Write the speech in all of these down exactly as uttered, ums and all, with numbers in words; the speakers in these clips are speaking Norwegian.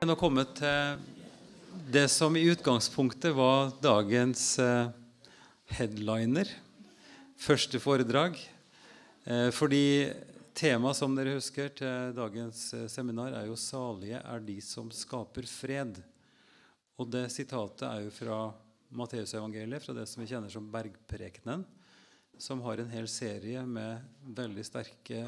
Nå kommet til det som i utgangspunktet var dagens eh, headliner, første foredrag. Eh, fordi tema som dere husker til dagens eh, seminar er jo «Salige er de som skaper fred». Og det sitatet er jo fra Matteusevangeliet, fra det som vi kjenner som Bergprekenen, som har en hel serie med veldig sterke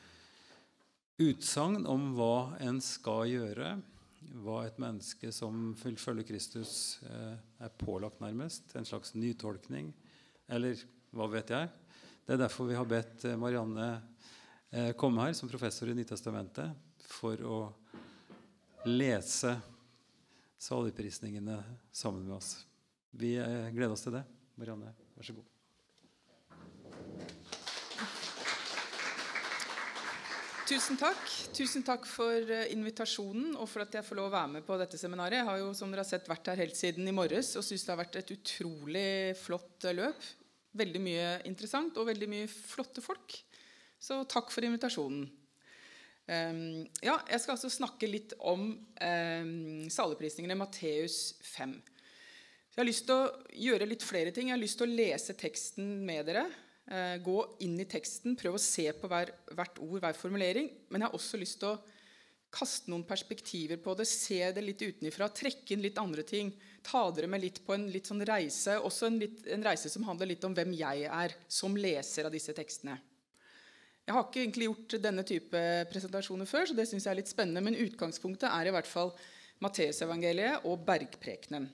utsagn om hva en skal gjøre, hva et menneske som følger Kristus eh, er pålagt nærmest, en slags nytolkning, eller hva vet jeg. Det er derfor vi har bedt Marianne eh, komme her som professor i Nytestamentet for å lese saligprisningene sammen med oss. Vi eh, gleder oss til det. Marianne, vær så god. Tusen takk. Tusen takk for invitasjonen og for at jeg får lov å være med på dette seminaret. Jeg har jo, som dere har sett, vært her helt siden i morges og synes det har vært et utrolig flott løp. Veldig mye interessant og veldig mye flotte folk. Så takk for invitasjonen. Um, ja, jeg skal altså snakke litt om um, saligprisningene i Matteus fem. Jeg har lyst til å gjøre litt flere ting. Jeg har lyst til å lese teksten med dere. Gå inn i teksten, prøve å se på hver, hvert ord, hver formulering, men jeg har også lyst til å kaste noen perspektiver på det, se det litt utenifra, trekke inn litt andre ting, ta dere med litt på en litt sånn reise, også en, litt, en reise som handler litt om hvem jeg er som leser av disse tekstene. Jeg har ikke egentlig gjort denne type presentasjoner før, så det synes jeg er litt spennende, men utgangspunktet er i hvert fall Matteusevangeliet og Bergprekenen.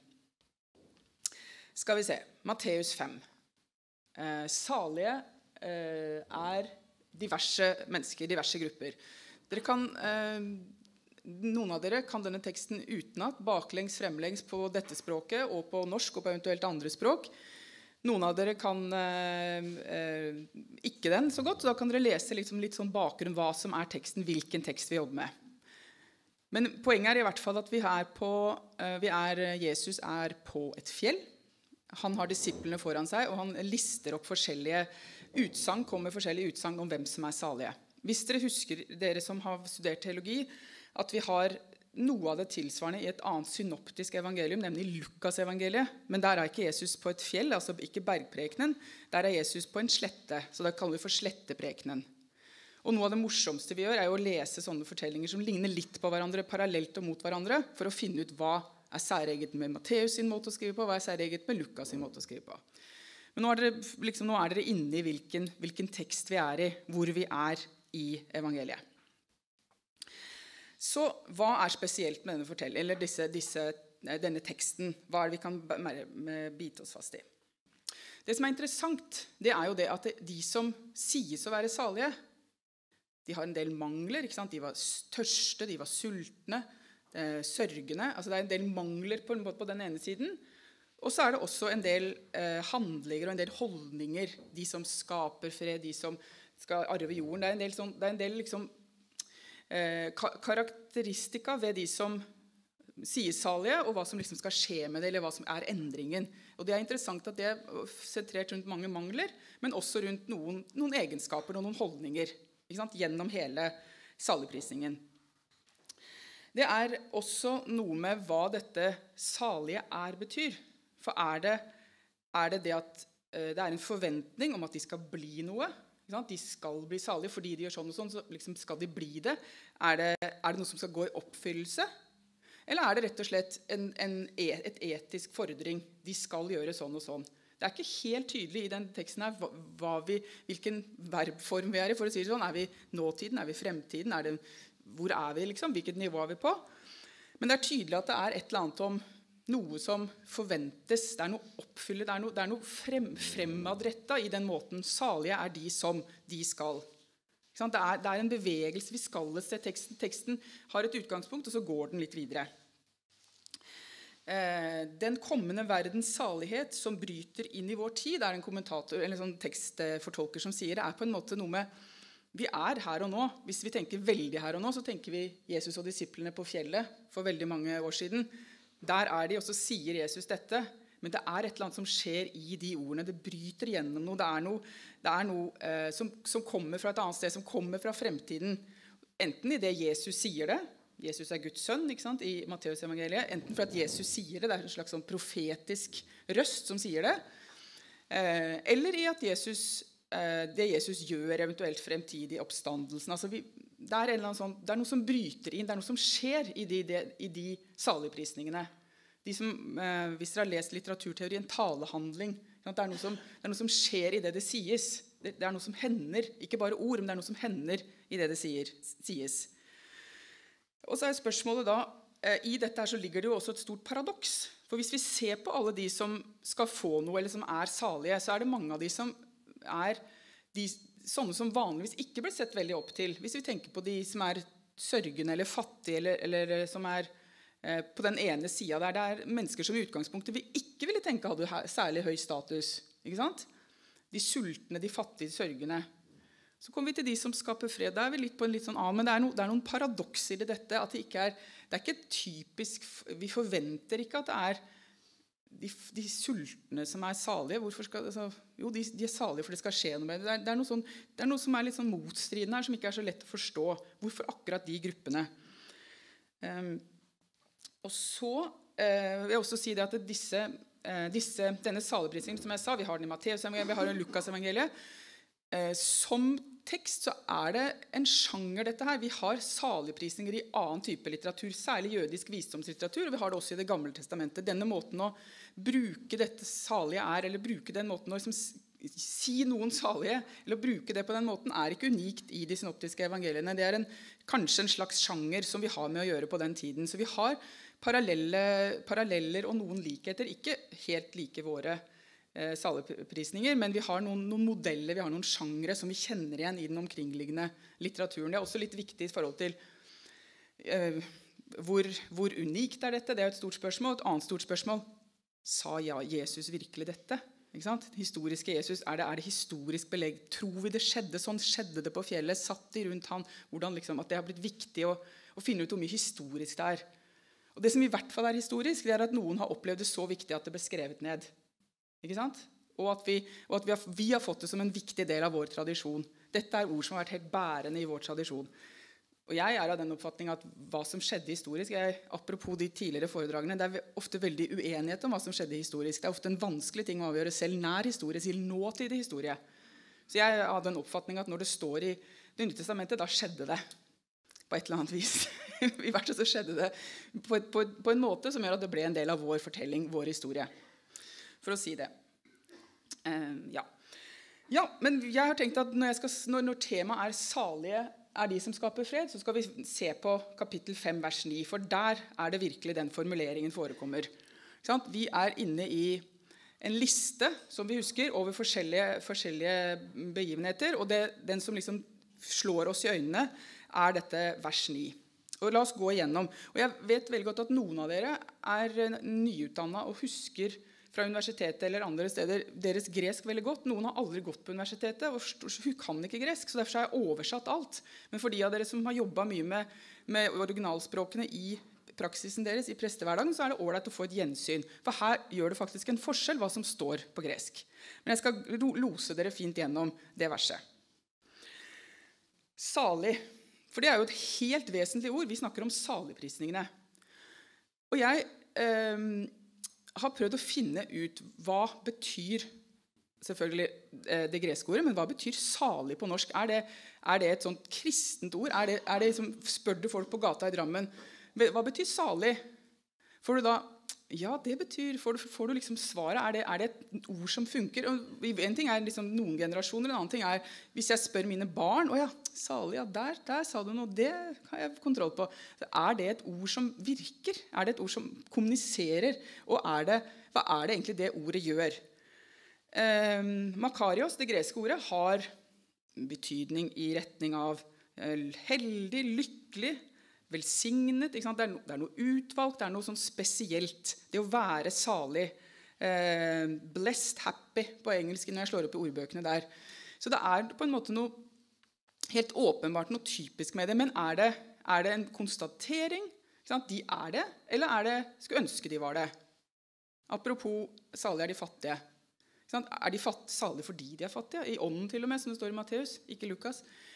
Skal vi se, Matteus fem. Eh, salige eh, er diverse mennesker, diverse grupper. Dere kan, eh, noen av dere kan denne teksten utenat, baklengs, fremlengs på dette språket, og på norsk og på eventuelt andre språk. Noen av dere kan eh, eh, ikke den så godt, så da kan dere lese liksom litt sånn bakgrunn hva som er teksten, hvilken tekst vi jobber med. Men poenget er i hvert fall at vi er på, eh, vi er, Jesus er på et fjell. Han har disiplene foran seg, og han lister opp forskjellige utsagn, kommer forskjellige utsagn om hvem som er salige. Hvis dere husker, dere som har studert teologi, at vi har noe av det tilsvarende i et annet synoptisk evangelium, nemlig Lukas evangeliet. Men der er ikke Jesus på et fjell, altså ikke Bergprekenen. Der er Jesus på en slette, så det kaller vi for sletteprekenen. Og noe av det morsomste vi gjør er jo å lese sånne fortellinger som ligner litt på hverandre, parallelt og mot hverandre, for å finne ut hva er særeget med Matteus sin måte å skrive på, hva er særeget med Lukas sin måte å skrive på. Men nå er dere, liksom, nå er dere inne i hvilken, hvilken tekst vi er i, hvor vi er i evangeliet. Så hva er spesielt med denne fortellingen, eller disse, disse, denne teksten? Hva er det vi kan bite oss fast i? Det som er interessant, det er jo det at de som sies å være salige, de har en del mangler, ikke sant? De var tørste, de var sultne, sørgende, altså det er en del mangler på, på den ene siden, og så er det også en del eh, handlinger og en del holdninger, de som skaper fred, de som skal arve jorden. Det er en del, sånn, det er en del liksom, eh, karakteristika ved de som sier salige, og hva som liksom skal skje med det, eller hva som er endringen. Og det er interessant at det er sentrert rundt mange mangler, men også rundt noen, noen egenskaper og noen holdninger, ikke sant? Gjennom hele saligprisningen. Det er også noe med hva dette salige er betyr. For er det, er det det at uh, det er en forventning om at de skal bli noe? De skal bli salige fordi de gjør sånn og sånn, så liksom skal de bli det? Er det, er det noe som skal gå i oppfyllelse? Eller er det rett og slett en, en, et etisk fordring? De skal gjøre sånn og sånn. Det er ikke helt tydelig i den teksten her hva vi, hvilken verbform vi er i, for å si det sånn. Er vi nåtiden? Er vi fremtiden? Er det hvor er vi liksom, hvilket nivå er vi på? Men det er tydelig at det er et eller annet om noe som forventes, det er noe oppfyllet, det er noe, det er noe frem, fremadrettet i den måten. Salige er de som de skal. Det er, det er en bevegelse, vi skal se teksten. Teksten har et utgangspunkt, og så går den litt videre. Eh, den kommende verdens salighet som bryter inn i vår tid, er en kommentator, eller en sånn tekstfortolker som sier, det er på en måte noe med vi er her og nå. Hvis vi tenker veldig her og nå, så tenker vi Jesus og disiplene på fjellet for veldig mange år siden. Der er de, og så sier Jesus dette. Men det er et eller annet som skjer i de ordene. Det bryter gjennom noe. Det er noe, det er noe eh, som, som kommer fra et annet sted, som kommer fra fremtiden. Enten i det Jesus sier det, Jesus er Guds sønn, ikke sant, i Matteus evangeliet. Enten for at Jesus sier det, det er en slags sånn profetisk røst som sier det, eh, eller i at Jesus, eh, det Jesus gjør eventuelt fremtidig oppstandelsen. Altså vi, det, er en eller annen sånn, det er noe som bryter inn, det er noe som skjer i de, de, i de saligprisningene. De som, eh, hvis dere har lest litteraturteori, en talehandling, det er, noe som, det er noe som skjer i det det sies. Det, det er noe som hender, ikke bare ord, men det er noe som hender i det det sier, sies. Og så er spørsmålet da, eh, i dette her så ligger det jo også et stort paradoks. For hvis vi ser på alle de som skal få noe, eller som er salige, så er det mange av de som er de, sånne som vanligvis ikke blir sett veldig opp til. Hvis vi tenker på de som er sørgende eller fattige, eller, eller som er eh, på den ene siden der, det er mennesker som i utgangspunktet vi ikke ville tenke hadde særlig høy status. Ikke sant? De sultne, de fattige, de sørgende. Så kommer vi til de som skaper fred. Der er vi litt på en litt sånn annen, men det er, no, det er noen paradokser i dette, at det ikke er, det er ikke typisk, vi forventer ikke at det er de, de sultne som er salige. Hvorfor skal, altså, jo, de, de er salige for det skal skje noe med det. Det er, det, er noe sånn, det er noe som er litt sånn motstridende her, som ikke er så lett å forstå. Hvorfor akkurat de gruppene? Um, og så uh, vil jeg også si det at disse, uh, disse, denne saligprisningen, som jeg sa, vi har den i Matteus evangeliet, vi har den i Lukas evangeliet, uh, som tekst så er det en sjanger dette her. Vi har saligprisninger i annen type litteratur, særlig jødisk visdomslitteratur, og vi har det også i det gamle testamentet. Denne måten å bruke dette salige er, eller bruke den måten å liksom si noen salige, eller bruke det på den måten, er ikke unikt i de synoptiske evangeliene. Det er en, kanskje en slags sjanger som vi har med å gjøre på den tiden. Så vi har parallelle, paralleller og noen likheter, ikke helt like våre eh, saligprisninger, men vi har noen, noen modeller, vi har noen sjangere som vi kjenner igjen i den omkringliggende litteraturen. Det er også litt viktig i forhold til eh, hvor, hvor unikt er dette. Det er et stort spørsmål. Et annet stort spørsmål, sa ja, Jesus virkelig dette? Ikke sant? Historiske Jesus, er det, er det historisk belegg? Tror vi det skjedde sånn? Skjedde det på fjellet? Satt de rundt han? Hvordan liksom, at det har blitt viktig å, å finne ut hvor mye historisk det er. Og det som i hvert fall er historisk, det er at noen har opplevd det så viktig at det ble skrevet ned. Ikke sant? Og at, vi, og at vi, har, vi har fått det som en viktig del av vår tradisjon. Dette er ord som har vært helt bærende i vår tradisjon. Og jeg er av den oppfatning at hva som skjedde historisk, jeg, apropos de tidligere foredragene, det er ofte veldig uenighet om hva som skjedde historisk. Det er ofte en vanskelig ting å avgjøre selv nær historie, til nåtidig historie. Så jeg er av den oppfatning at når det står i Det nye testamentet, da skjedde det på et eller annet vis. I hvert fall så skjedde det på, et, på, på en måte som gjør at det ble en del av vår fortelling, vår historie. For å si det. Uh, ja. ja, men jeg har tenkt at når, jeg skal, når, når temaet er salige er de som skaper fred, så skal vi se på kapittel fem, vers ni, for der er det virkelig den formuleringen forekommer. Vi er inne i en liste, som vi husker, over forskjellige, forskjellige begivenheter, og det, den som liksom slår oss i øynene, er dette vers ni. Og la oss gå igjennom. Og jeg vet veldig godt at noen av dere er nyutdannet og husker fra universitetet eller andre steder deres gresk veldig godt. Noen har aldri gått på universitetet, og hun kan ikke gresk, så derfor har jeg oversatt alt. Men for de av dere som har jobbet mye med, med originalspråkene i praksisen deres, i prestehverdagen, så er det ålreit å få et gjensyn. For her gjør det faktisk en forskjell hva som står på gresk. Men jeg skal lose dere fint gjennom det verset. Salig. For det er jo et helt vesentlig ord. Vi snakker om saligprisningene. Og jeg... Eh, har prøvd å finne ut hva betyr selvfølgelig det greske ordet, men hva betyr salig på norsk? Er det, er det et sånt kristent ord? Er det, er det liksom, spør du folk på gata i Drammen, hva betyr salig? Får du da, ja, det betyr, får du, får du liksom svaret, er det, er det et ord som funker? Og en ting er liksom noen generasjoner, en annen ting er, hvis jeg spør mine barn, å ja, salig, ja, der, der sa du noe, det har jeg kontroll på. Så er det et ord som virker? Er det et ord som kommuniserer? Og er det, hva er det egentlig det ordet gjør? Eh, Makarios, det greske ordet, har betydning i retning av heldig, lykkelig, velsignet, ikke sant? Det, er no, det er noe utvalgt, det er noe sånn spesielt. Det å være salig. Eh, blessed, happy på engelsk når jeg slår opp i ordbøkene der. Så det er på en måte noe helt åpenbart noe typisk med det. Men er det, er det en konstatering? Ikke sant? De er det, eller er det, skulle ønske de var det? Apropos, salig er de fattige. Ikke sant? Er de fatt, salige fordi de er fattige? I ånden til og med, som det står i Matteus, ikke Lukas.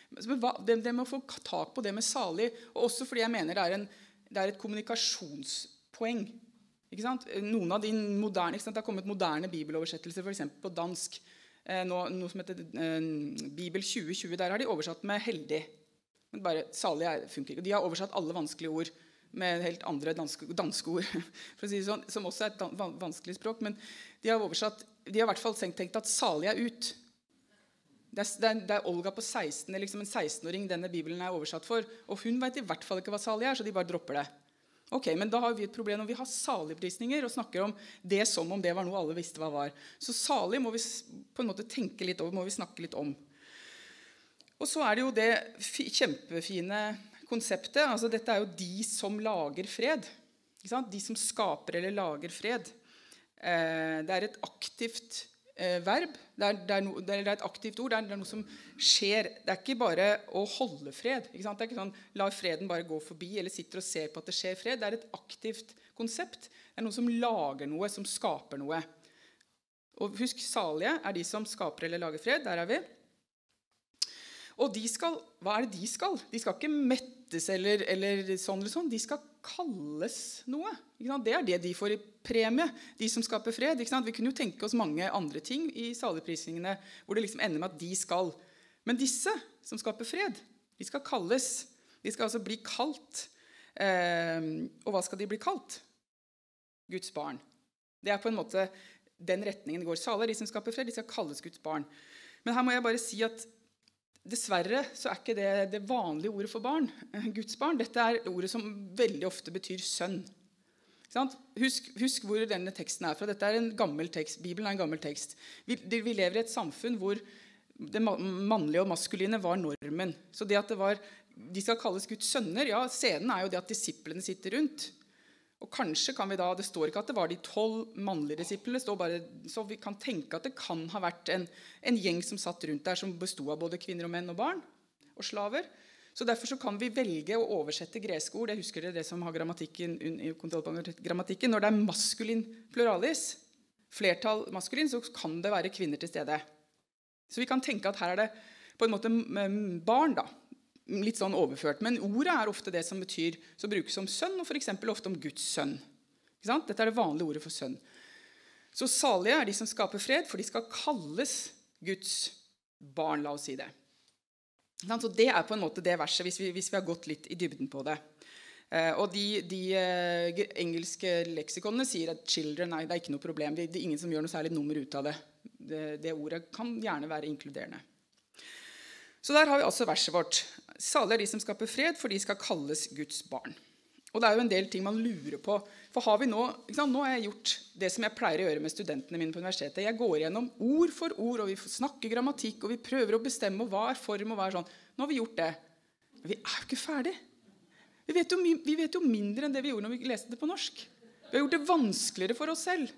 Det, det med å få tak på det med salig, og også fordi jeg mener det er, en, det er et kommunikasjonspoeng. Ikke sant? Noen av de moderne, ikke sant? Det har kommet moderne bibeloversettelser, for eksempel på dansk, eh, nå, noe som heter eh, Bibel tjue tjue, der har de oversatt med heldig. Men bare salig er, funker ikke. De har oversatt alle vanskelige ord med helt andre danske, danske ord, for å si det sånn, som også er et dan, vanskelig språk, men de har oversatt, de har i hvert fall tenkt at salig er ut. Det er, det er, det er Olga på seksten, liksom en seksten-åring denne Bibelen er oversatt for, og hun vet i hvert fall ikke hva salig er, så de bare dropper det. Ok, men da har vi et problem når vi har saligprisninger og snakker om det som om det var noe alle visste hva var. Så salig må vi på en måte tenke litt over, må vi snakke litt om. Og så er det jo det kjempefine konseptet, altså dette er jo de som lager fred, ikke sant? De som skaper eller lager fred. Eh, det er et aktivt eh, verb, det er, det, er no, det er et aktivt ord, det er, det er noe som skjer. Det er ikke bare å holde fred, ikke sant? Det er ikke sånn, la freden bare gå forbi, eller sitter og ser på at det skjer fred. Det er et aktivt konsept, det er noe som lager noe, som skaper noe. Og husk, salige er de som skaper eller lager fred, der er vi. Og de skal, hva er det de skal? De skal ikke mettes eller, eller sånn eller sånn. De skal kalles noe. Ikke sant? Det er det de får i premie, de som skaper fred. Ikke sant? Vi kunne jo tenke oss mange andre ting i saligprisningene, hvor det liksom ender med at de skal. Men disse som skaper fred, de skal kalles. De skal altså bli kalt. Eh, og hva skal de bli kalt? Guds barn. Det er på en måte den retningen det går. Salige, de som skaper fred, de skal kalles Guds barn. Men her må jeg bare si at dessverre så er ikke det det vanlige ordet for barn, Guds barn. Dette er ordet som veldig ofte betyr sønn. Husk, husk hvor denne teksten er fra. Dette er en gammel tekst. Bibelen er en gammel tekst. Vi, vi lever i et samfunn hvor det mannlige og maskuline var normen. Så det at det var, de skal kalles Guds sønner, ja, scenen er jo det at disiplene sitter rundt. Og kanskje kan vi da, det står ikke at det var de tolv mannlige disiplene, det står bare, så vi kan tenke at det kan ha vært en, en gjeng som satt rundt der, som bestod av både kvinner og menn og barn, og slaver. Så derfor så kan vi velge å oversette greske ord, jeg husker det, det som har grammatikken, kontroll på grammatikken, når det er maskulin pluralis, flertall maskulin, så kan det være kvinner til stede. Så vi kan tenke at her er det på en måte barn da, litt sånn overført, men ordet er ofte det som betyr, som brukes som sønn, og for eksempel ofte om Guds sønn. Ikke sant? Dette er det vanlige ordet for sønn. Så salige er de som skaper fred, for de skal kalles Guds barn, la oss si det. Så det er på en måte det verset, hvis vi, hvis vi har gått litt i dybden på det. Og de, de engelske leksikonene sier at children, nei, det er ikke noe problem, det er ingen som gjør noe særlig nummer ut av det. Det, det ordet kan gjerne være inkluderende. Så der har vi altså verset vårt. Salige er de som skaper fred, for de skal kalles Guds barn. Og det er jo en del ting man lurer på. For har vi nå, ikke sant, nå har jeg gjort det som jeg pleier å gjøre med studentene mine på universitetet. Jeg går gjennom ord for ord, og vi snakker grammatikk, og vi prøver å bestemme hva er form og hva er sånn. Nå har vi gjort det. Men vi er jo ikke ferdig. Vi vet jo, vi vet jo mindre enn det vi gjorde når vi leste det på norsk. Vi har gjort det vanskeligere for oss selv.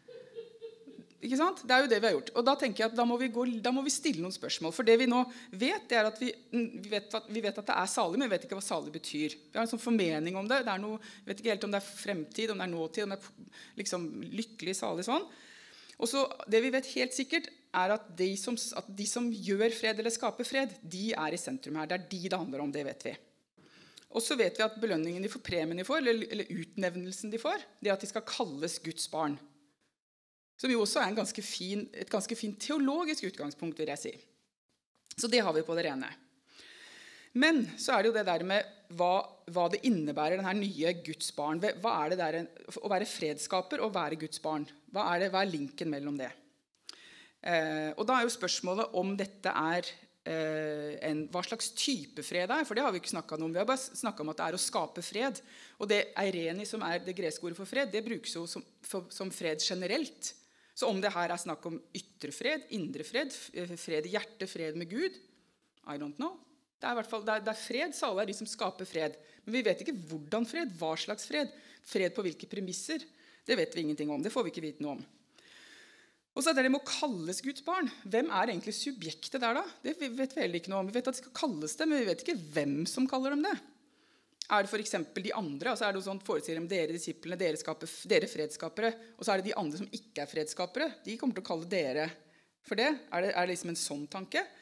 Ikke sant? Det er jo det vi har gjort. Og da tenker jeg at da må vi, gå, da må vi stille noen spørsmål. For det vi nå vet, det er at vi, vi, vet at vi vet at det er salig, men vi vet ikke hva salig betyr. Vi har en sånn formening om det. Det er noe, vi vet ikke helt om det er fremtid, om det er nåtid, om det er liksom lykkelig, salig sånn. Og så det vi vet helt sikkert er at de, som, at de som gjør fred eller skaper fred, de er i sentrum her. Det er de det handler om, det vet vi. Og så vet vi at belønningen de får, premien de får, eller, eller utnevnelsen de får, det er at de skal kalles Guds barn. Som jo også er en ganske fin, et ganske fint teologisk utgangspunkt, vil jeg si. Så det har vi på det rene. Men så er det jo det der med hva, hva det innebærer, denne nye Guds barn. Hva er det der, å være fredskaper og være Guds barn? Hva er, det, hva er linken mellom det? Eh, og da er jo spørsmålet om dette er eh, en, hva slags type fred det er, for det har vi ikke snakket om. Vi har bare snakket om at det er å skape fred. Og det eireni, som er det greske ordet for fred, det brukes jo som, for, som fred generelt. Så om det her er snakk om ytre fred, indre fred, fred i hjertet, fred med Gud, I don't know. Det er i hvert fall, det er, det er fred, salige er de som skaper fred. Men vi vet ikke hvordan fred, hva slags fred. Fred på hvilke premisser, det vet vi ingenting om, det får vi ikke vite noe om. Og så er det det med å kalles Guds barn. Hvem er egentlig subjektet der da? Det vet vi heller ikke noe om. Vi vet at det skal kalles det, men vi vet ikke hvem som kaller dem det. Er det for eksempel de andre, og så er det sånn forestiller om dere disiplene, dere, skaper, dere fredskapere, og så er det de andre som ikke er fredskapere, de kommer til å kalle dere for det. Er det, er det liksom en sånn tanke?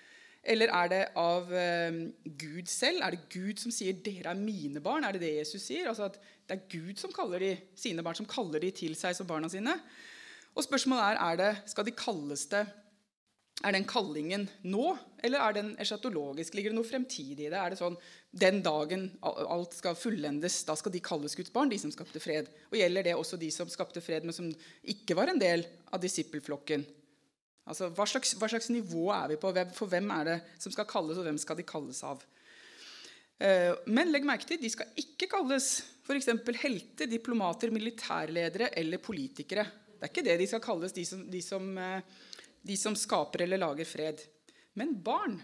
Eller er det av eh, Gud selv? Er det Gud som sier, dere er mine barn? Er det det Jesus sier? Altså at det er Gud som kaller de sine barn, som kaller de til seg som barna sine. Og spørsmålet er, er det, skal de kalles det, er den kallingen nå, eller er den eschatologisk? Ligger det noe fremtidig i det? Er det sånn, den dagen alt skal fullendes, da skal de kalles Guds barn, de som skapte fred? Og gjelder det også de som skapte fred, men som ikke var en del av disippelflokken? Altså, hva slags, hva slags nivå er vi på? For hvem er det som skal kalles, og hvem skal de kalles av? Men legg merke til, de skal ikke kalles for eksempel helter, diplomater, militærledere eller politikere. Det er ikke det de skal kalles, de som, de som, de som skaper eller lager fred. Men barn.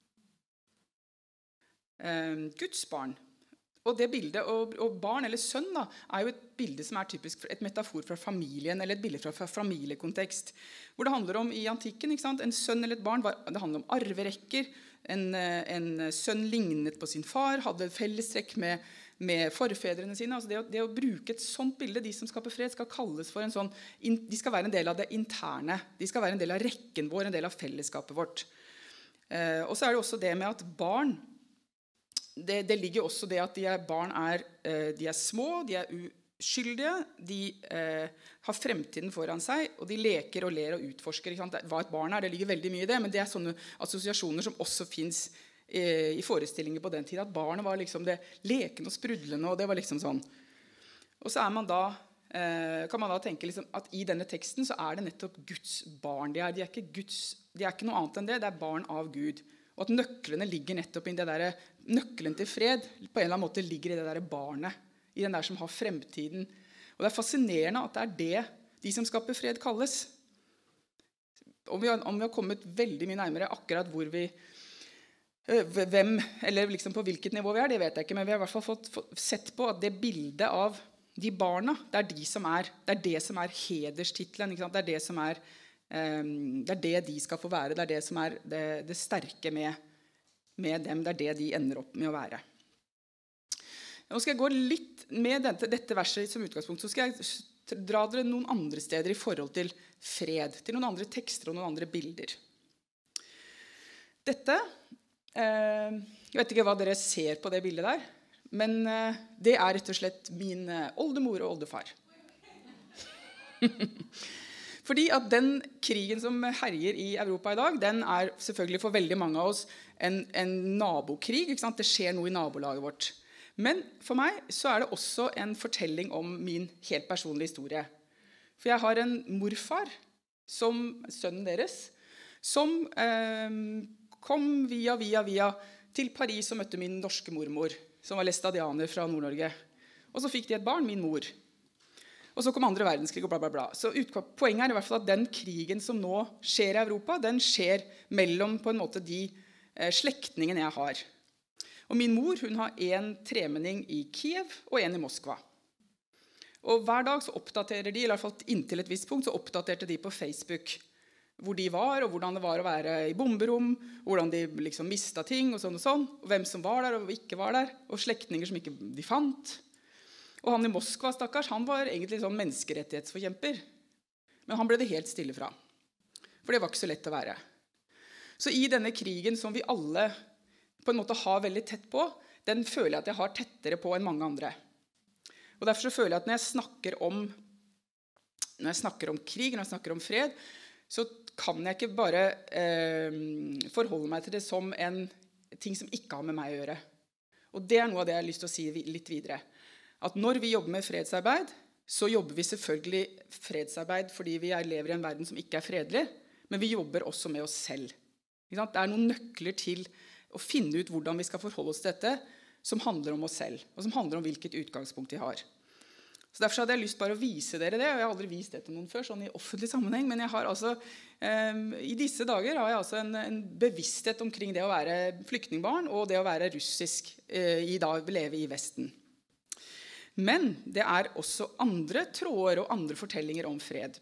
Guds barn. Og det bildet, og, og barn eller sønn da, er jo et bilde som er typisk et metafor fra familien, eller et bilde fra, fra familiekontekst. Hvor det handler om i antikken, ikke sant? En sønn eller et barn, det handler om arverekker. En, en sønn lignet på sin far, hadde fellestrekk med, med forfedrene sine. Altså det, å, det å bruke et sånt bilde, de som skaper fred, skal kalles for en sånn, de skal være en del av det interne. De skal være en del av rekken vår, en del av fellesskapet vårt. Eh, og så er det også det med at barn, Det, det ligger også det at de er, barn er, de er små, de er uskyldige, de eh, har fremtiden foran seg, og de leker og ler og utforsker. Ikke sant? Hva et barn er, det ligger veldig mye i det, men det er sånne assosiasjoner som også finnes eh, i forestillinger på den tiden, at barnet var liksom det lekende og sprudlende, og det var liksom sånn. Og så er man da, eh, kan man da tenke liksom at i denne teksten så er det nettopp Guds barn. De er, de er, ikke, Guds, de er ikke noe annet enn det, det er barn av Gud. Og at nøklene ligger nettopp i det der, nøkkelen til fred på en eller annen måte ligger i det der barnet, i den der som har fremtiden. Og det er fascinerende at det er det de som skaper fred kalles. Om vi har, om vi har kommet veldig mye nærmere akkurat hvor vi, hvem, eller liksom på hvilket nivå vi er, det vet jeg ikke, men vi har i hvert fall fått, fått sett på at det bildet av de barna, det er, de som er, det, er det som er hederstitlen, ikke sant? Det er det som er det er det de skal få være, det er det som er det, det sterke med, med dem, det er det de ender opp med å være. Nå skal jeg gå litt med dette, dette verset som utgangspunkt, så skal jeg dra dere noen andre steder i forhold til fred, til noen andre tekster og noen andre bilder. Dette, eh, jeg vet ikke hva dere ser på det bildet der, men eh, det er rett og slett min oldemor og oldefar. Fordi at den krigen som herjer i Europa i dag, den er selvfølgelig for veldig mange av oss en, en nabokrig, ikke sant? Det skjer noe i nabolaget vårt. Men for meg så er det også en fortelling om min helt personlige historie. For jeg har en morfar, som sønnen deres, som eh, kom via, via, via til Paris og møtte min norske mormor, som var læstadianer fra Nord-Norge. Og så fikk de et barn, min mor. Og så kom andre verdenskrig og bla bla bla. Så poenget er i hvert fall at den krigen som nå skjer i Europa, den skjer mellom på en måte de eh, slektningene jeg har. Og min mor, hun har en tremenning i Kiev og en i Moskva. Og hver dag så oppdaterer de, i hvert fall inntil et visst punkt, så oppdaterte de på Facebook hvor de var, og hvordan det var å være i bomberom, hvordan de liksom mistet ting og sånn og sånn, og hvem som var der og ikke var der, og slektninger som ikke de fant. Og han i Moskva, stakkars, han var egentlig sånn menneskerettighetsforkjemper. Men han ble det helt stille fra. For det var ikke så lett å være. Så i denne krigen som vi alle på en måte har veldig tett på, den føler jeg at jeg har tettere på enn mange andre. Og derfor så føler jeg at når jeg snakker om, når jeg snakker om krig, når jeg snakker om fred, så kan jeg ikke bare eh, forholde meg til det som en ting som ikke har med meg å gjøre. Og det er noe av det jeg har lyst til å si litt videre. At når vi jobber med fredsarbeid, så jobber vi selvfølgelig fredsarbeid fordi vi lever i en verden som ikke er fredelig, men vi jobber også med oss selv. Det er noen nøkler til å finne ut hvordan vi skal forholde oss til dette, som handler om oss selv, og som handler om hvilket utgangspunkt vi har. Så derfor hadde jeg lyst bare å vise dere det, og jeg har aldri vist det til noen før, sånn i offentlig sammenheng, men jeg har altså, eh, i disse dager har jeg altså en, en bevissthet omkring det å være flyktningbarn, og det å være russisk, eh, i dag leve i Vesten. Men det er også andre tråder og andre fortellinger om fred.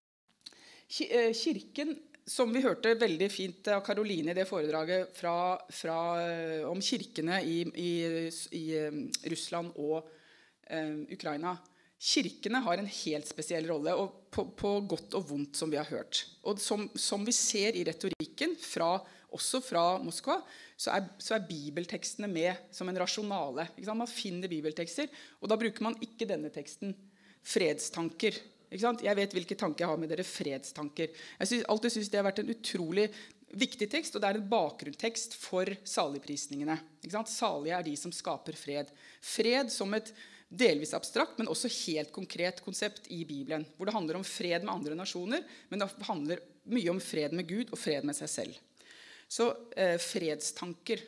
Kirken, som vi hørte veldig fint av Caroline i det foredraget fra, fra, om kirkene i, i, i Russland og uh, Ukraina, kirkene har en helt spesiell rolle, og på, på godt og vondt som vi har hørt. Og som, som vi ser i retorikken fra også fra Moskva, så er, så er bibeltekstene med som en rasjonale. Ikke sant? Man finner bibeltekster, og da bruker man ikke denne teksten, fredstanker. Ikke sant? Jeg vet hvilke tanker jeg har med dere, fredstanker. Jeg synes, alltid synes det har vært en utrolig viktig tekst, og det er en bakgrunnstekst for saligprisningene. Ikke sant? Salige er de som skaper fred. Fred som et delvis abstrakt, men også helt konkret konsept i Bibelen, hvor det handler om fred med andre nasjoner, men det handler mye om fred med Gud og fred med seg selv. Så eh, fredstanker.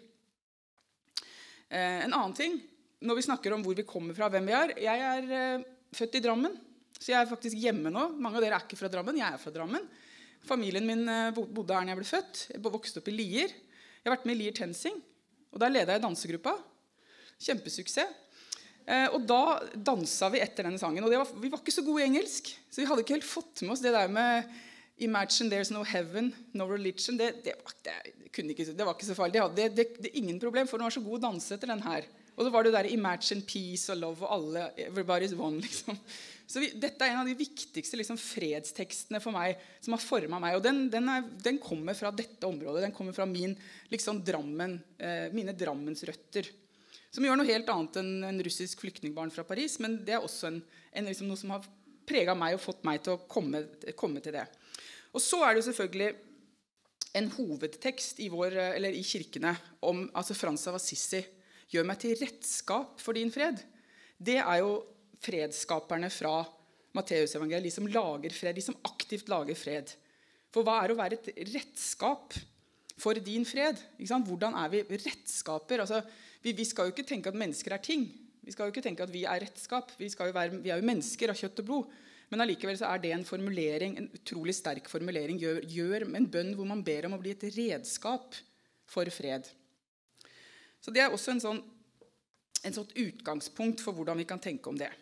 Eh, en annen ting, når vi snakker om hvor vi kommer fra, hvem vi er, jeg er eh, født i Drammen, så jeg er faktisk hjemme nå. Mange av dere er ikke fra Drammen, jeg er fra Drammen. Familien min bodde her når jeg ble født. Jeg vokste opp i Lier. Jeg har vært med i Lier Tensing, og der ledet jeg dansegruppa. Kjempesuksess. Og da danset vi etter denne sangen, og det var, vi var ikke så gode i engelsk, så vi hadde ikke helt fått med oss det der med Imagine there's no heaven, no religion. Det, det, var, det, kunne ikke, det var ikke så farlig. Det, det, det, det er ingen problem, for den var så god å danse etter den her. Og det var det der Imagine peace og love og alle, everybody's one, liksom. Så vi, dette er en av de viktigste liksom, fredstekstene for meg, som har formet meg. Og den, den, er, den kommer fra dette området. Den kommer fra min, liksom, Drammen, eh, mine Drammensrøtter. Som gjør noe helt annet enn en russisk flyktningbarn fra Paris, men det er også en, en, liksom, noe som har preget meg og fått meg til å komme, komme til det. Og så er det jo selvfølgelig en hovedtekst i, vår, eller i kirkene om altså Frans av Assisi. Gjør meg til redskap for din fred. Det er jo fredskaperne fra Matteusevangeliet, de som lager fred, de som aktivt lager fred. For hva er å være et redskap for din fred? Ikke sant? Hvordan er vi redskaper? Altså, vi, vi skal jo ikke tenke at mennesker er ting. Vi skal jo ikke tenke at vi er redskap. Vi, skal jo være, vi er jo mennesker av kjøtt og blod. Men allikevel så er det en formulering, en utrolig sterk formulering, gjør, gjør en bønn hvor man ber om å bli et redskap for fred. Så det er også en sånn, en sånn utgangspunkt for hvordan vi kan tenke om det.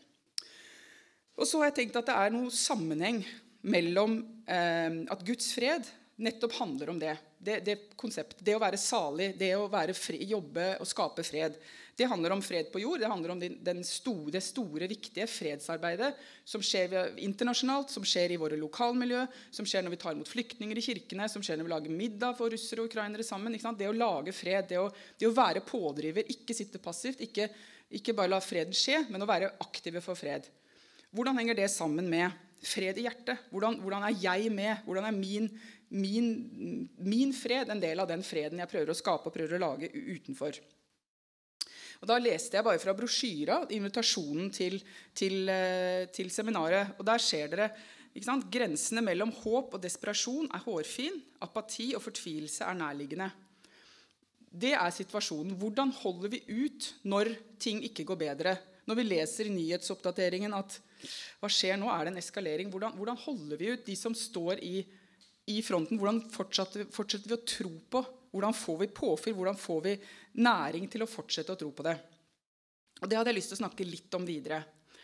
Og så har jeg tenkt at det er noe sammenheng mellom eh, at Guds fred nettopp handler om det. Det, det konseptet, det å være salig, det å være fri, jobbe og skape fred. Det handler om fred på jord, det handler om den, den store, det store, viktige fredsarbeidet som skjer internasjonalt, som skjer i våre lokalmiljø, som skjer når vi tar imot flyktninger i kirkene, som skjer når vi lager middag for russere og ukrainere sammen. Ikke sant? Det å lage fred, det å, det å være pådriver, ikke sitte passivt, ikke, ikke bare la freden skje, men å være aktive for fred. Hvordan henger det sammen med fred i hjertet? Hvordan, hvordan er jeg med? Hvordan er min, min, min fred en del av den freden jeg prøver å skape og prøver å lage utenfor? Og da leste jeg bare fra brosjyra, invitasjonen til, til, til seminaret. Og der ser dere, ikke sant? Grensene mellom håp og desperasjon er hårfin, apati og fortvilelse er nærliggende. Det er situasjonen. Hvordan holder vi ut når ting ikke går bedre? Når vi leser i nyhetsoppdateringen at hva skjer nå, er det en eskalering? Hvordan, hvordan holder vi ut de som står i, i fronten? Hvordan fortsetter, fortsetter vi å tro på? Hvordan får vi påfyll? Hvordan får vi næring til å fortsette å tro på det? Og det hadde jeg lyst til å snakke litt om videre.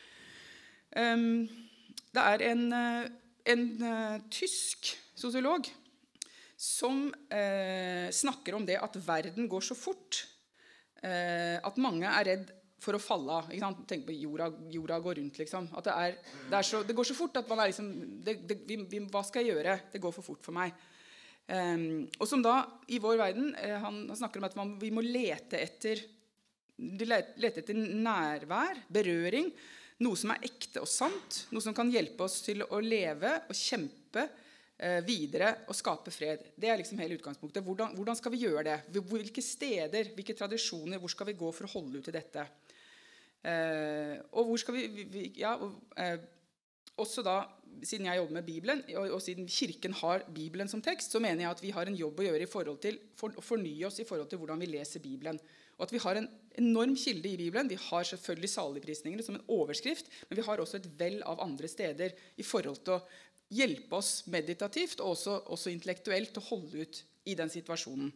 Um, det er en, en uh, tysk sosiolog som uh, snakker om det at verden går så fort, uh, at mange er redd for å falle av. Ikke sant? Tenk på jorda, jorda går rundt, liksom. At det, er, det, er så, det går så fort at man er liksom, det, det, vi, vi, hva skal jeg gjøre? Det går for fort for meg. Um, og som da, i vår verden, eh, han, han snakker om at man, vi må lete etter, lete etter nærvær, berøring, noe som er ekte og sant, noe som kan hjelpe oss til å leve og kjempe eh, videre og skape fred. Det er liksom hele utgangspunktet. Hvordan, hvordan skal vi gjøre det? Hvilke steder, hvilke tradisjoner, hvor skal vi gå for å holde ut til dette? Eh, og hvor skal vi, vi, vi ja, og, eh, også da, siden jeg jobber med Bibelen, og, og siden kirken har Bibelen som tekst, så mener jeg at vi har en jobb å gjøre i forhold til for, å fornye oss i forhold til hvordan vi leser Bibelen. Og at vi har en enorm kilde i Bibelen. Vi har selvfølgelig saligprisningene som en overskrift, men vi har også et vell av andre steder i forhold til å hjelpe oss meditativt og også, også intellektuelt til å holde ut i den situasjonen.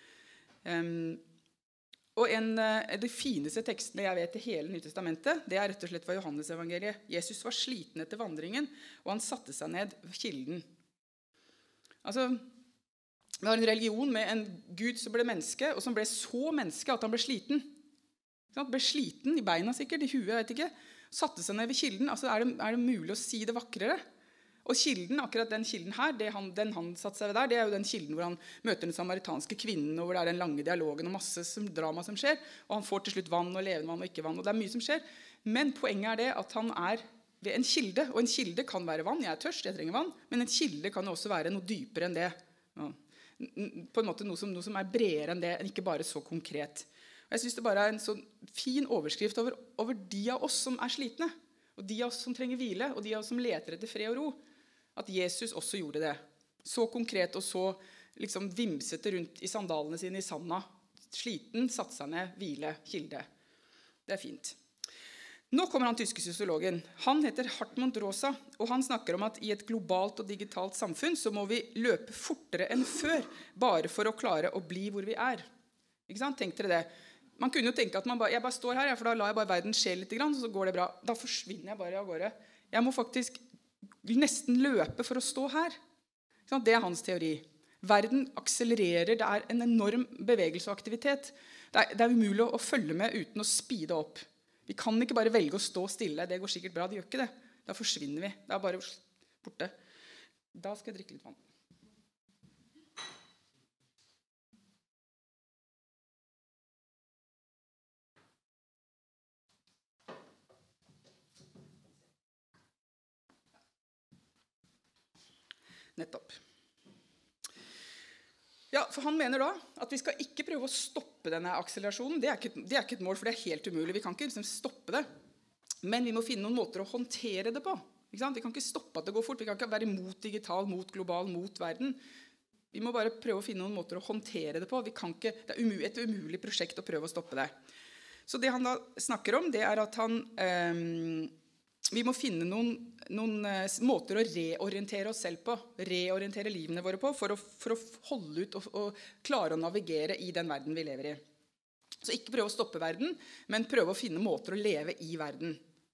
Um, Og en av de fineste tekstene jeg vet i hele Nytestamentet, det er rett og slett fra Johannes evangeliet. Jesus var sliten etter vandringen, og han satte seg ned ved kilden. Altså, vi har en religion med en Gud som ble menneske, og som ble så menneske at han ble sliten. Han ble sliten i beina sikkert, i huet, jeg vet ikke. Satte seg ned ved kilden. Altså, er det, er det mulig å si det vakrere? Og kilden, akkurat den kilden her, det han, den han satt seg ved der, det er jo den kilden hvor han møter den samaritanske kvinnen, og hvor det er den lange dialogen og masse som, drama som skjer, og han får til slutt vann og levende vann og ikke vann, og det er mye som skjer. Men poenget er det at han er ved en kilde, og en kilde kan være vann. Jeg er tørst, jeg trenger vann, men en kilde kan også være noe dypere enn det. Ja. På en måte noe som, noe som er bredere enn det, enn ikke bare så konkret. Og jeg synes det bare er en sånn fin overskrift over, over de av oss som er slitne, og de av oss som trenger hvile, og de av oss som leter etter fred og ro, at Jesus også gjorde det. Så konkret og så liksom vimsete rundt i sandalene sine i sanda. Sliten, satt seg ned, hvile, kilde. Det er fint. Nå kommer han tyske sosiologen. Han heter Hartmut Rosa, og han snakker om at i et globalt og digitalt samfunn så må vi løpe fortere enn før, bare for å klare å bli hvor vi er. Ikke sant? Tenk dere det. Man kunne jo tenke at man bare, jeg bare står her, for da lar jeg bare verden skje litt, så går det bra. Da forsvinner jeg bare av gårde. Jeg må faktisk nesten løpe for å stå her. Det er hans teori. Verden akselererer, det er en enorm bevegelse og aktivitet. Det er, det er umulig å følge med uten å speede opp. Vi kan ikke bare velge å stå stille, det går sikkert bra, det gjør ikke det. Da forsvinner vi, det er bare borte. Da skal jeg drikke litt vann. Nettopp. Ja, for han mener da at vi skal ikke prøve å stoppe denne akselerasjonen. Det er ikke, det er ikke et mål, for det er helt umulig. Vi kan ikke liksom stoppe det. Men vi må finne noen måter å håndtere det på. Ikke sant? Vi kan ikke stoppe at det går fort. Vi kan ikke være mot digital, mot global, mot verden. Vi må bare prøve å finne noen måter å håndtere det på. Vi kan ikke, det er umulig, et umulig prosjekt å prøve å stoppe det. Så det han da snakker om, det er at han... Eh, Vi må finne noen, noen måter å reorientere oss selv på, reorientere livene våre på, for å, for å holde ut og, og klare å navigere i den verden vi lever i. Så ikke prøve å stoppe verden, men prøve å finne måter å leve i verden.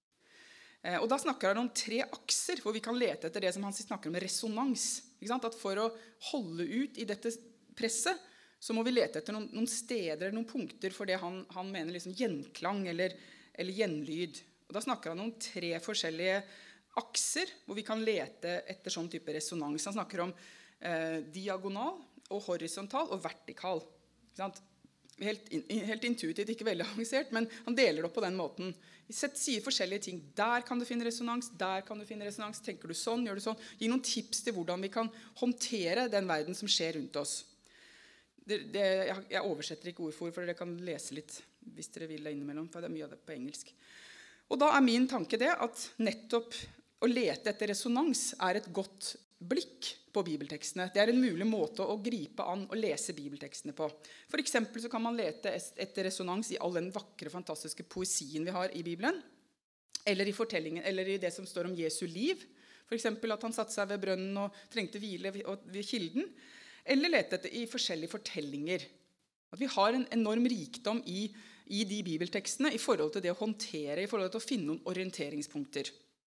Eh, og da snakker han om tre akser, hvor vi kan lete etter det som han snakker om resonans. Ikke sant? At for å holde ut i dette presset, så må vi lete etter noen, noen steder, noen punkter for det han, han mener liksom gjenklang eller, eller gjenlyd. Og da snakker han om tre forskjellige akser, hvor vi kan lete etter sånn type resonans. Han snakker om eh, diagonal, og horisontal og vertikal. Ikke sant? Helt, in, helt intuitivt, ikke veldig avansert, men han deler det opp på den måten. Vi sier forskjellige ting. Der kan du finne resonans, der kan du finne resonans. Tenker du sånn, gjør du sånn. Gi noen tips til hvordan vi kan håndtere den verden som skjer rundt oss. Det, det, jeg, jeg oversetter ikke ord for ord, for dere kan lese litt hvis dere vil det innimellom, for det er mye av det på engelsk. Og da er min tanke det at nettopp å lete etter resonans er et godt blikk på bibeltekstene. Det er en mulig måte å gripe an og lese bibeltekstene på. For eksempel så kan man lete etter resonans i all den vakre, fantastiske poesien vi har i Bibelen, eller i fortellingen, eller i det som står om Jesu liv. For eksempel at han satte seg ved brønnen og trengte hvile ved kilden, eller lete etter i forskjellige fortellinger. At vi har en enorm rikdom i i de bibeltekstene i forhold til det å håndtere, i forhold til å finne noen orienteringspunkter.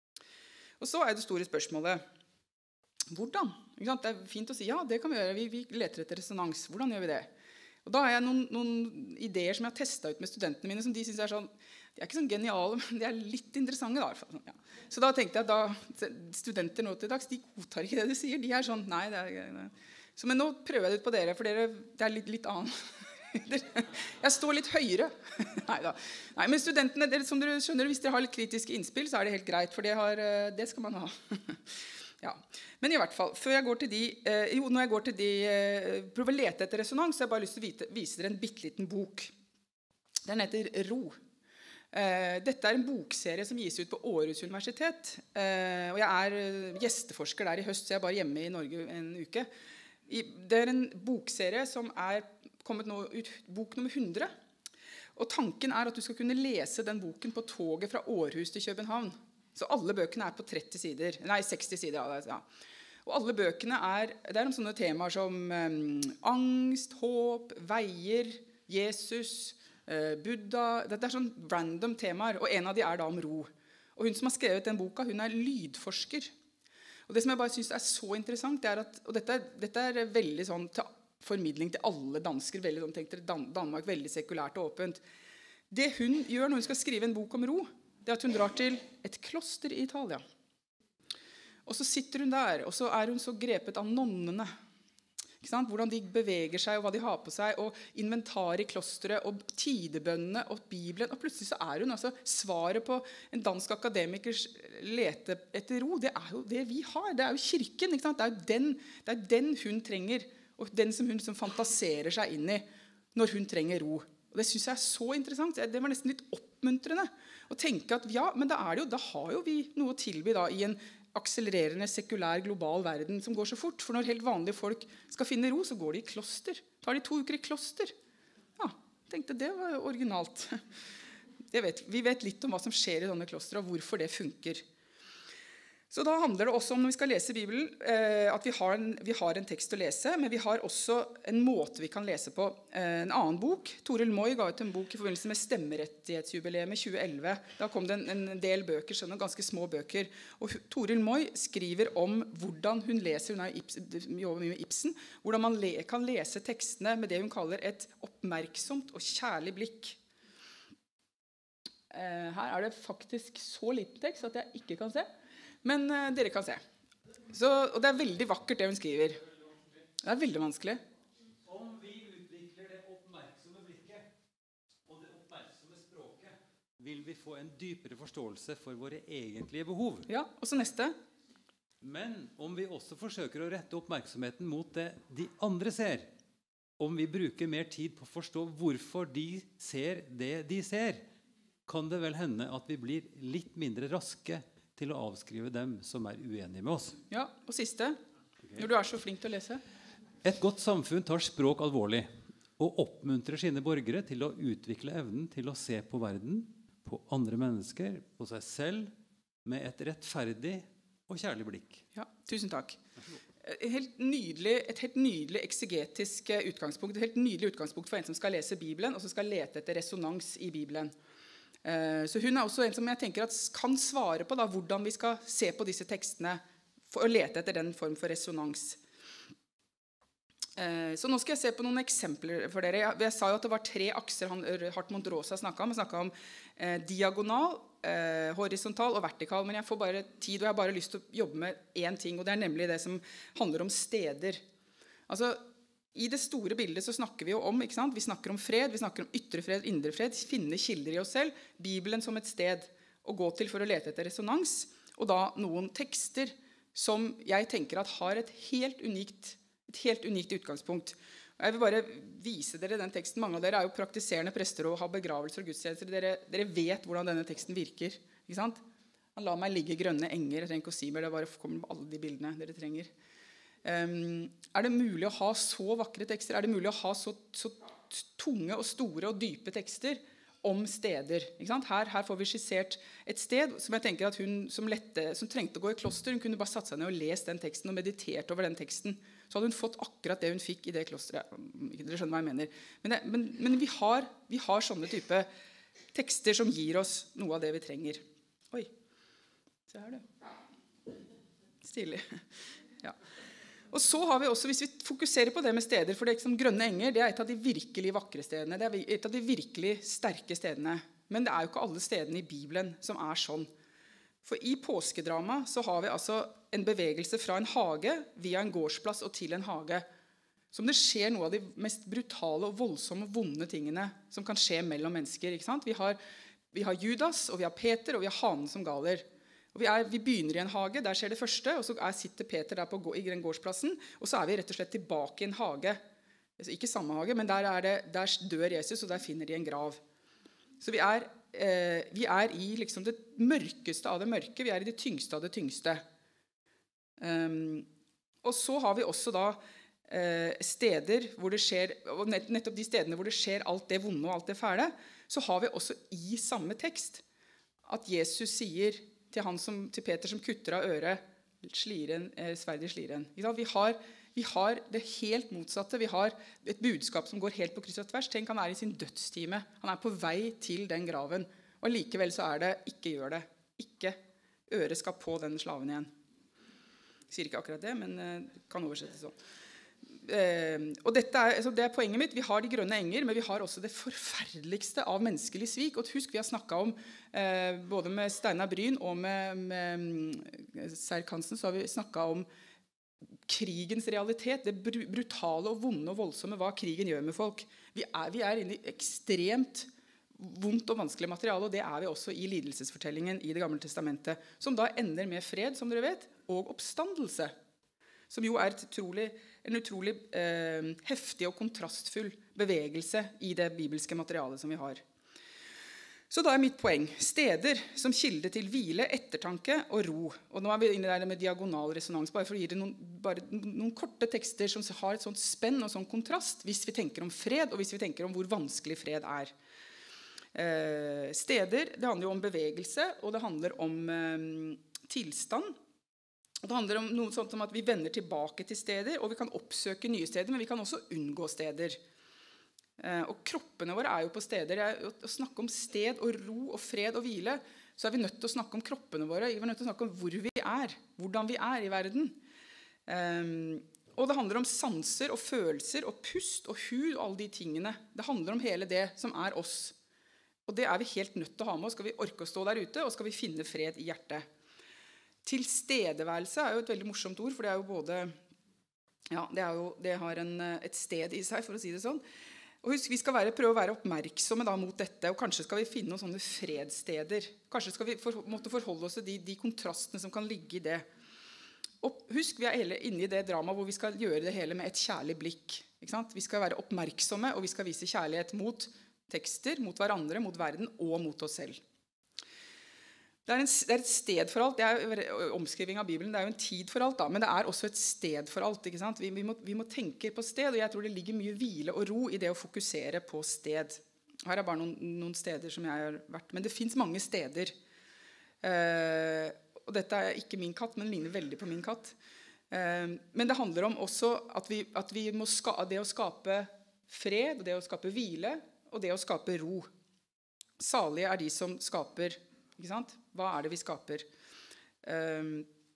Og så er det store spørsmålet, hvordan? Ikke sant? Det er fint å si, ja, det kan vi gjøre, vi, vi leter etter resonans. Hvordan gjør vi det? Og da har jeg noen, noen ideer som jeg har testet ut med studentene mine, som de synes er sånn, de er ikke sånn geniale, men de er litt interessante da. Ja. Så da tenkte jeg, da, studenter nå til dags, de godtar ikke det de sier, de er sånn, nei, det er det. Så, men nå prøver jeg det ut på dere, for dere, det er litt, litt annet. Jeg står litt høyere. Neida. Nei, men studentene, dere, som dere skjønner, hvis dere har litt kritiske innspill, så er det helt greit, for det, har, det skal man ha. Ja. Men i hvert fall, før jeg går til de, eh, jo, når jeg går til de, eh, prøver å lete etter resonans, så har jeg bare lyst til å vite, vise dere en bitteliten bok. Den heter Ro. Eh, dette er en bokserie som gis ut på Aarhus Universitet, eh, og jeg er gjesteforsker der i høst, så jeg er bare hjemme i Norge en uke. I, det er en bokserie som er kommet nå ut, bok nummer hundre. Og tanken er at du skal kunne lese den boken på toget fra Aarhus til København. Så alle bøkene er på tretti sider, nei, seksti sider. Ja. Og alle bøkene er, det er om sånne temaer som um, angst, håp, veier, Jesus, uh, Buddha. Dette er sånn random temaer, og en av de er da om ro. Og hun som har skrevet den boka, hun er lydforsker. Og det som jeg bare synes er så interessant, det er at, og dette, dette er veldig sånn til formidling til alle dansker, veldig sånn, tenkte Dan Danmark, veldig sekulært og åpent. Det hun gjør når hun skal skrive en bok om ro, det er at hun drar til et kloster i Italia. Og så sitter hun der, og så er hun så grepet av nonnene. Ikke sant? Hvordan de beveger seg, og hva de har på seg, og inventar i klosteret, og tidebønnene, og Bibelen. Og plutselig så er hun altså svaret på en dansk akademikers lete etter ro. Det er jo det vi har. Det er jo kirken. Ikke sant? Det er jo den, det er den hun trenger, og den som hun liksom fantaserer seg inn i når hun trenger ro. Og det synes jeg er så interessant. Det var nesten litt oppmuntrende å tenke at ja, men da, er det jo, da har jo vi noe å tilby da, i en akselererende, sekulær, global verden som går så fort. For når helt vanlige folk skal finne ro, så går de i kloster. Tar de to uker i kloster. Ja, tenkte det var jo originalt. Det vet, vi vet litt om hva som skjer i denne klostere, og hvorfor det funker. Så da handler det også om, når vi skal lese Bibelen, at vi har, en, vi har en tekst å lese, men vi har også en måte vi kan lese på. En annen bok, Toril Moi ga ut en bok i forbindelse med stemmerettighetsjubileet med tjue elleve. Da kom det en, en del bøker, sånne ganske små bøker. Og Toril Moi skriver om hvordan hun leser, hun er Ibsen, jobber mye med Ibsen, hvordan man le, kan lese tekstene med det hun kaller et oppmerksomt og kjærlig blikk. Her er det faktisk så liten tekst at jeg ikke kan se. Men uh, dere kan se. Så, og det er veldig vakkert det hun skriver. Det er veldig vanskelig. Om vi utvikler det oppmerksomme blikket og det oppmerksomme språket, vil vi få en dypere forståelse for våre egentlige behov. Ja, og så neste. Men om vi også forsøker å rette oppmerksomheten mot det de andre ser, om vi bruker mer tid på å forstå hvorfor de ser det de ser, kan det vel hende at vi blir litt mindre raske til å avskrive dem som er uenige med oss. Ja, og siste. Okay. Når du er så flink til å lese. Et godt samfunn tar språk alvorlig og oppmuntrer sine borgere til å utvikle evnen til å se på verden, på andre mennesker, på seg selv, med et rettferdig og kjærlig blikk. Ja, tusen takk. Et helt nydelig, et helt nydelig eksegetisk utgangspunkt, et helt nydelig utgangspunkt for en som skal lese Bibelen, og som skal lete etter resonans i Bibelen. Så hun er også en som jeg tenker at kan svare på da, hvordan vi skal se på disse tekstene for å lete etter den form for resonans. Så nå skal jeg se på noen eksempler for dere. Jeg, jeg sa jo at det var tre akser han, Hartmut Rosa snakket om. Han snakket om eh, diagonal, eh, horisontal og vertikal. Men jeg får bare tid, og jeg har bare lyst til å jobbe med én ting, og det er nemlig det som handler om steder. Altså, i det store bildet så snakker vi jo om, ikke sant? Vi snakker om fred, vi snakker om ytre fred, indre fred, finne kilder i oss selv, Bibelen som et sted å gå til for å lete etter resonans, og da noen tekster som jeg tenker at har et helt unikt, et helt unikt utgangspunkt. Jeg vil bare vise dere den teksten. Mange av dere er jo praktiserende prester og har begravelser og gudstjenester. Dere, dere vet hvordan denne teksten virker, ikke sant? Han lar meg ligge i grønne enger, jeg trenger ikke å si mer, det bare kommer med alle de bildene dere trenger. Um, er det mulig å ha så vakre tekster? Er det mulig å ha så, så tunge og store og dype tekster om steder? Ikke sant? Her, her får vi skissert et sted som jeg tenker at hun som, lette, som trengte å gå i kloster, hun kunne bare satt seg ned og lest den teksten og meditert over den teksten. Så hadde hun fått akkurat det hun fikk i det klosteret. Dere skjønner hva jeg mener. Men, det, men, men vi, har, vi har sånne type tekster som gir oss noe av det vi trenger. Oi, se her du. Stilig. Ja. Og så har vi også, hvis vi fokuserer på det med steder, for det er liksom grønne enger, det er et av de virkelig vakre stedene, det er et av de virkelig sterke stedene. Men det er jo ikke alle stedene i Bibelen som er sånn. For i påskedrama så har vi altså en bevegelse fra en hage via en gårdsplass og til en hage. Som det skjer noe av de mest brutale og voldsomme og vonde tingene som kan skje mellom mennesker. Ikke sant? Vi har, vi har Judas, og vi har Peter, og vi har hanen som galer. Og vi, er, vi begynner i en hage, der skjer det første, og så er, sitter Peter der på, i den gårdsplassen, og så er vi rett og slett tilbake i en hage. Altså, ikke samme hage, men der, er det, der dør Jesus, og der finner de en grav. Så vi er, eh, vi er i liksom det mørkeste av det mørke, vi er i det tyngste av det tyngste. Um, og så har vi også da eh, steder hvor det skjer, og nettopp de stedene hvor det skjer alt det vonde og alt det fæle, så har vi også i samme tekst at Jesus sier til, han som, til Peter som kutter av øret, sliren, eh, sverd i sliren. Vi har, vi har det helt motsatte. Vi har et budskap som går helt på kryss og tvers. Tenk, han er i sin dødstime. Han er på vei til den graven. Og likevel så er det, ikke gjør det. Ikke øret skal på den slaven igjen. Jeg sier ikke akkurat det, men eh, kan oversettes sånn. eh, og dette er, altså det er poenget mitt. Vi har de grønne enger, men vi har også det forferdeligste av menneskelig svik. Og husk, vi har snakket om, eh, både med Steinar Bryn og med, med Serk Hansen, så har vi snakket om krigens realitet, det brutale og vonde og voldsomme, hva krigen gjør med folk. Vi er, vi er inne i ekstremt vondt og vanskelig materiale, og det er vi også i lidelsesfortellingen i Det gamle testamentet, som da ender med fred, som dere vet, og oppstandelse, som jo er utrolig, en utrolig eh, heftig og kontrastfull bevegelse i det bibelske materialet som vi har. Så da er mitt poeng, steder som kilde til hvile, ettertanke og ro. Og nå er vi inne der med diagonal resonans, bare for å gi det noen, bare noen korte tekster som har et sånt spenn og sånn kontrast, hvis vi tenker om fred, og hvis vi tenker om hvor vanskelig fred er. Eh, steder, det handler jo om bevegelse, og det handler om eh, tilstand. Og det handler om noe sånt som at vi vender tilbake til steder, og vi kan oppsøke nye steder, men vi kan også unngå steder. Eh, og kroppene våre er jo på steder. Å snakke om sted og ro og fred og hvile, så er vi nødt til å snakke om kroppene våre. Vi er nødt til å snakke om hvor vi er, hvordan vi er i verden. Eh, og det handler om sanser og følelser og pust og hud og alle de tingene. Det handler om hele det som er oss. Og det er vi helt nødt til å ha med oss. Skal vi orke å stå der ute, og skal vi finne fred i hjertet. Tilstedeværelse er jo et veldig morsomt ord, for det er jo både, ja, det, er jo, det har en, et sted i seg, for å si det sånn. Og husk, vi skal være, prøve å være oppmerksomme da mot dette, og kanskje skal vi finne noen sånne fredsteder. Kanskje skal vi for, måtte forholde oss til de, de kontrastene som kan ligge i det. Og husk, vi er hele inne i det drama hvor vi skal gjøre det hele med et kjærlig blikk. Ikke sant? Vi skal være oppmerksomme, og vi skal vise kjærlighet mot tekster, mot hverandre, mot verden og mot oss selv. Det er, en, det er et sted for alt. Det er omskriving av Bibelen. Det er jo en tid for alt, da, men det er også et sted for alt. Ikke sant? Vi, vi, må, vi må tenke på sted, og jeg tror det ligger mye hvile og ro i det å fokusere på sted. Her er bare noen, noen steder som jeg har vært, men det finnes mange steder. Eh, og dette er ikke min katt, men ligner veldig på min katt. Eh, men det handler om også at vi, at vi må ska, det å skape fred, det å skape hvile, og det å skape ro. Salige er de som skaper, ikke sant? Hva er det vi skaper? Um,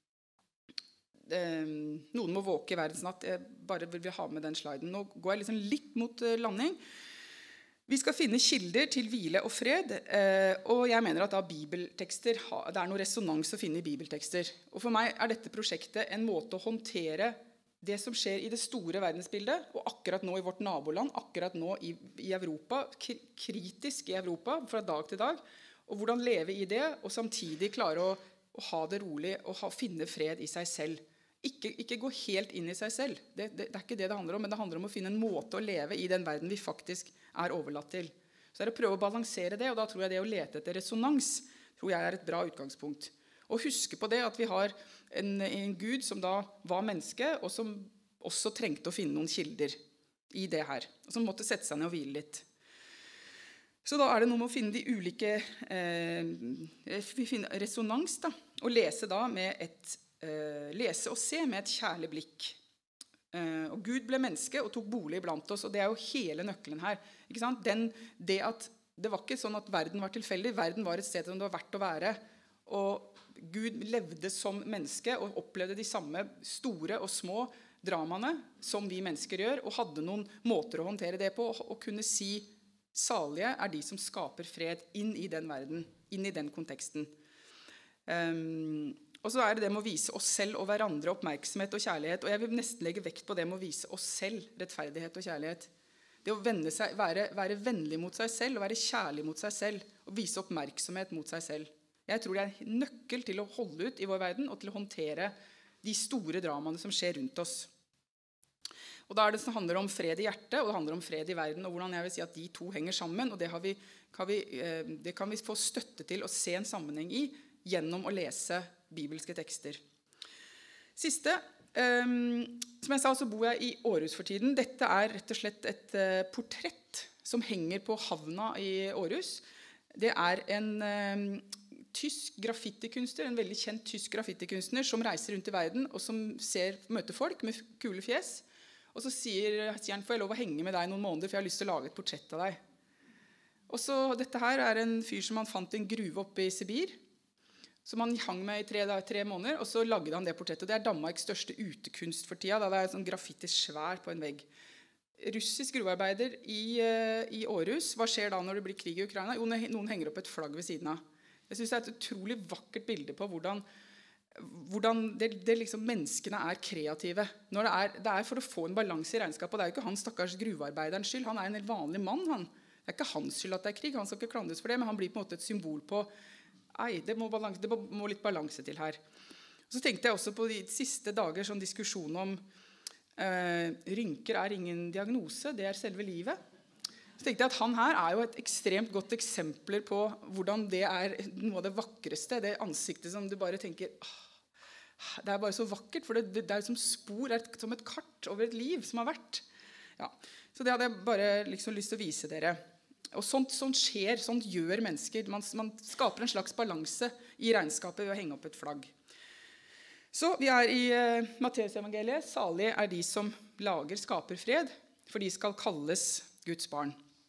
um, noen må våke i verdensnatt. Jeg bare vil ha med den sliden. Nå går jeg liksom litt mot uh, landing. Vi skal finne kilder til hvile og fred, uh, og jeg mener at da bibeltekster, det er noe resonans å finne i bibeltekster. Og for meg er dette prosjektet en måte å håndtere det som skjer i det store verdensbildet, og akkurat nå i vårt naboland, akkurat nå i, i Europa, kritisk i Europa, fra dag til dag, og hvordan leve i det, og samtidig klare å, å ha det rolig, og ha, finne fred i seg selv. Ikke, ikke gå helt inn i seg selv. Det, det, det er ikke det det handler om, men det handler om å finne en måte å leve i den verden vi faktisk er overlatt til. Så det er å prøve å balansere det, og da tror jeg det å lete etter resonans, tror jeg er et bra utgangspunkt. Og huske på det at vi har en, en Gud som da var menneske, og som også trengte å finne noen kilder i det her, og som måtte sette seg ned og hvile litt. Så da er det noe med å finne de ulike eh, finne resonans da, og lese da med et eh, lese og se med et kjærlig blikk. Eh, og Gud ble menneske og tok bolig blant oss, og det er jo hele nøkkelen her. Ikke sant? Den, det, at, det var ikke sånn at verden var tilfeldig, verden var et sted som det var verdt å være. Og Gud levde som menneske og opplevde de samme store og små dramaene som vi mennesker gjør, og hadde noen måter å håndtere det på, og, og kunne si salige er de som skaper fred inn i den verden, inn i den konteksten. Um, og så er det det med å vise oss selv og hverandre oppmerksomhet og kjærlighet, og jeg vil nesten legge vekt på det med å vise oss selv rettferdighet og kjærlighet. Det å vende seg, være, være vennlig mot seg selv, og være kjærlig mot seg selv, og vise oppmerksomhet mot seg selv. Jeg tror det er en nøkkel til å holde ut i vår verden, og til å håndtere de store dramaene som skjer rundt oss. Og da er det som handler om fred i hjertet, og det handler om fred i verden, og hvordan jeg vil si at de to henger sammen, og det, har vi, kan, vi, det kan vi få støtte til å se en sammenheng i, gjennom å lese bibelske tekster. Siste, um, som jeg sa, så bor jeg i Århus for tiden. Dette er rett og slett et uh, portrett som henger på havna i Århus. Det er en um, tysk graffitikunstner, en veldig kjent tysk graffitikunstner, som reiser rundt i verden, og som ser, møter folk med kule fjes, og så sier han, får jeg lov å henge med deg noen måneder, for jeg har lyst til å lage et portrett av deg. Og så, dette her er en fyr som han fant i en gruve oppe i Sibir, som han hang med i tre, tre måneder, og så lagde han det portrettet. Det er Danmarks største utekunst for tida, da det er sånn graffiti svær på en vegg. Russisk gruvearbeider i, i Århus, hva skjer da når det blir krig i Ukraina? Jo, noen henger opp et flagg ved siden av. Jeg synes det er et utrolig vakkert bilde på hvordan, hvordan det, det liksom, menneskene er kreative. Når det, er, det er for å få en balanse i regnskapet, og det er jo ikke han stakkars gruvearbeiderens skyld, han er en helt vanlig mann, han. Det er ikke hans skyld at det er krig, han skal ikke klandres for det, men han blir på en måte et symbol på Ei, det må, balanse, det må litt balanse til her. Så tenkte jeg også på de siste dager sånn diskusjon om eh, rynker er ingen diagnose, det er selve livet. Så tenkte jeg at han her er jo et ekstremt godt eksempler på hvordan det er noe av det vakreste, det ansiktet som du bare tenker, åh, det er bare så vakkert, for det, det er som spor, det er som et kart over et liv som har vært. Ja. Så det hadde jeg bare liksom lyst til å vise dere. Og sånt, sånt skjer, sånt gjør mennesker. Man, man skaper en slags balanse i regnskapet ved å henge opp et flagg. Så vi er i uh, Matteusevangeliet. Salige er de som lager, skaper fred, for de skal kalles Guds barn.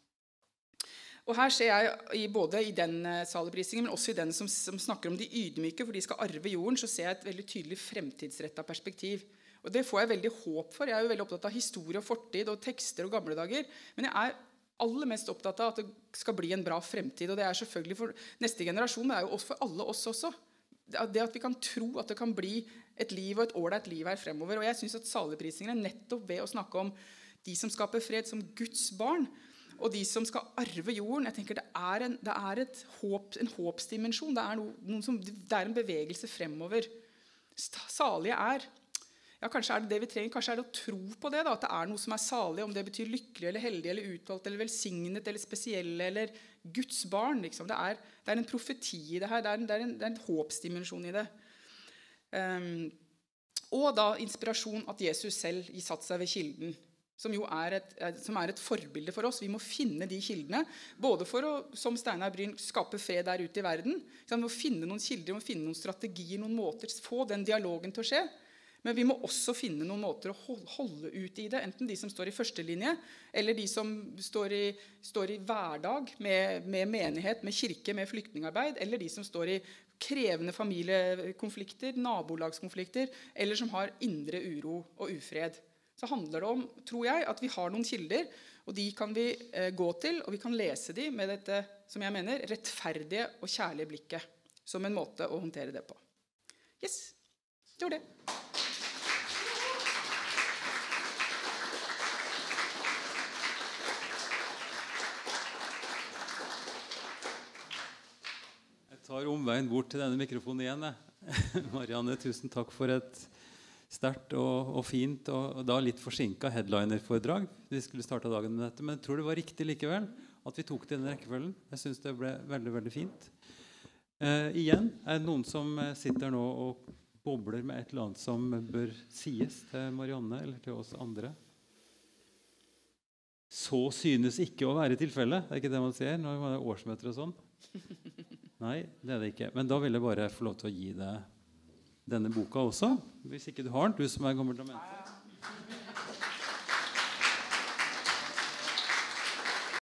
Og her ser jeg i, både i den uh, saligprisningen, men også i den som, som snakker om de ydmyke, for de skal arve jorden, så ser jeg et veldig tydelig fremtidsrettet perspektiv. Og det får jeg veldig håp for. Jeg er jo veldig opptatt av historie og fortid og tekster og gamle dager, men jeg er aller mest opptatt av at det skal bli en bra fremtid, og det er selvfølgelig for neste generasjon, men det er jo også for alle oss også. Det at vi kan tro at det kan bli et liv og et ålreit liv her fremover, og jeg synes at saligprisningen er nettopp ved å snakke om de som skaper fred som Guds barn, og de som skal arve jorden. Jeg tenker det er en, det er et håp, en håpsdimensjon, det er, noe, noen som, det er en bevegelse fremover. Salige er Ja, kanskje er det det vi trenger, kanskje er det å tro på det, da, at det er noe som er salig, om det betyr lykkelig eller heldig eller utvalgt eller velsignet eller spesielle eller Guds barn. Liksom. Det, er, det er en profeti i det her, det er en, det er en, det er en håpsdimensjon i det. Um, og da inspirasjon at Jesus selv satt seg ved kilden, som jo er et, som er et forbilde for oss. Vi må finne de kildene, både for å, som Steinar Bryn, skape fred der ute i verden, vi må finne noen kilder, vi må finne noen strategier, noen måter, få den dialogen til å skje. Men vi må også finne noen måter å holde ut i det, enten de som står i første linje, eller de som står i, står i hverdag med, med menighet, med kirke, med flyktningarbeid, eller de som står i krevende familiekonflikter, nabolagskonflikter, eller som har indre uro og ufred. Så handler det om, tror jeg, at vi har noen kilder, og de kan vi eh, gå til, og vi kan lese de med dette, som jeg mener, rettferdige og kjærlige blikket, som en måte å håndtere det på. Yes, det var det. Jeg tar omveien bort til denne mikrofonen igjen. Marianne, tusen takk for et sterkt og, og fint og, og da litt forsinket headliner-foredrag. Vi skulle starte dagen med dette, men jeg tror det var riktig likevel at vi tok det i denne rekkefølgen. Jeg synes det ble veldig, veldig fint. Eh, igjen, er det noen som sitter nå og bobler med et eller annet som bør sies til Marianne eller til oss andre? Så synes ikke å være tilfellet. Det er ikke det man sier når man er årsmøter og sånn. Nei, det er det ikke. Men da vil jeg bare få lov til å gi deg denne boka også. Hvis ikke du har den, du som er gammel dement.